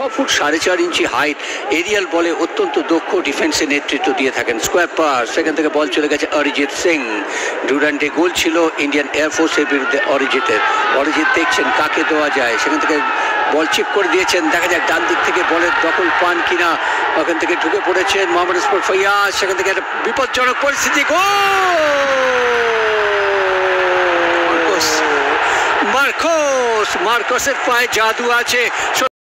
Foot 4.5 ইঞ্চি height, Arial বলে অত্যন্ত দক্ষ ডিফেন্সে নেতৃত্ব দিয়ে থাকেন। স্কোয়ার পাস, সেখান থেকে বল চলে গেছে অরিজিৎ সিং। ডুরান্ডে গোল ছিল ইন্ডিয়ান এয়ারফোর্সের বিরুদ্ধে অরিজিতের। অরিজিৎ দেখছেন কাকে দেওয়া যায়, সেখান থেকে বল চেক করে দিয়েছেন, দেখা যায় ডান দিক থেকে বলের দখল পান কিনা। ওখান থেকে ঢুকে পড়েছেন মোহাম্মদ ইসমাইল ফৈয়াজ, সেখান থেকে একটা বিপজ্জনক পরিস্থিতি। মার্কোসের পায়ে জাদু আছে।